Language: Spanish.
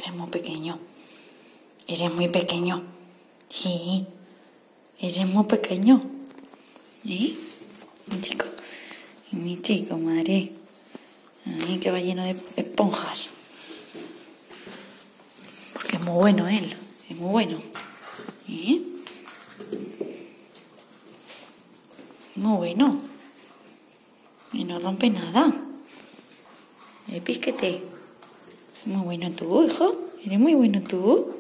Eres muy pequeño. Eres muy pequeño. Sí. Eres muy pequeño. ¿Eh? Mi chico, madre. Ay, que va lleno de esponjas. Porque es muy bueno él. Es muy bueno. ¿Eh? Muy bueno. Y no rompe nada. Pisquete. Muy bueno tú, hijo. Eres muy bueno tú.